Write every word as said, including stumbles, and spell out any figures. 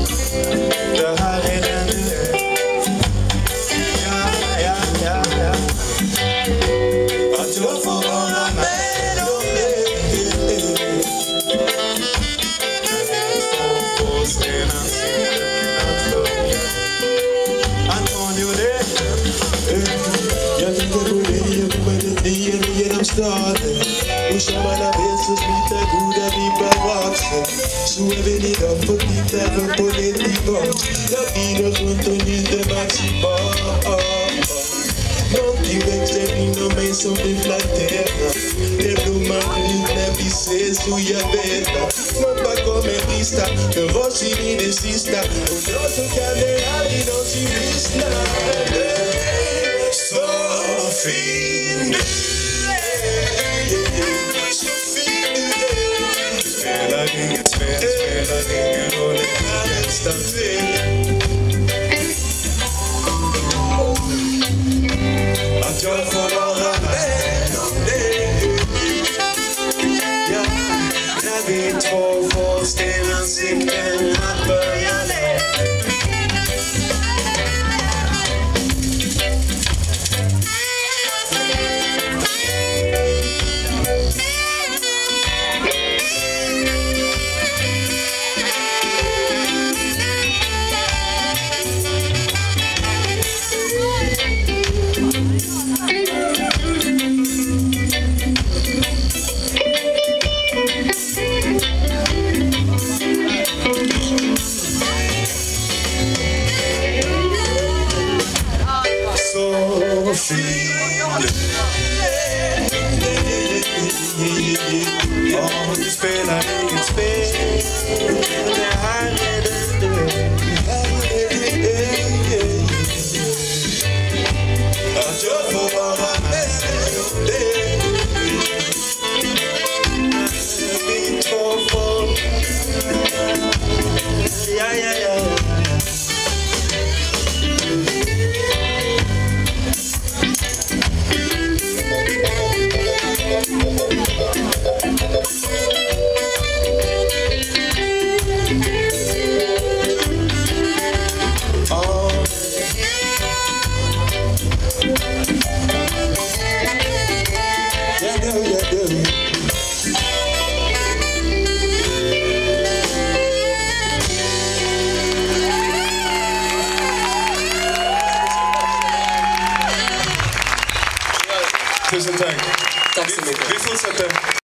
Det här är den du är. Ja, ja, ja, ja. Att jag får vara med om det. På scenen sitter att sjunga. Antonio det. Jag tänker på dig, jag kommer ett nio genom staden. Och som alla vet så smittar goda vibbar vaksen. Så är väl idag på ditt även på det tillbaka. Jag vilar runt och njuter maximalt. Någonting växer inom mig som blir flatterar. Det blommar ut när vi ses och jag vet att mamma kommer brista för oss in i det sista. Och då så kan det aldrig någonsin lyssna. Så fin spelar inget spel, spelar ingen roll, det är nästan fel. Att jag får vara med om det. Ja, när vi två får stena sikten att börja le. Så fin. Ja, du spelar inget spel. Det här är den du är. Att jag får vara med om det. Vi två får. Ja, ja, ja. Tusen tack. Tack så mycket. Vi fortsätter.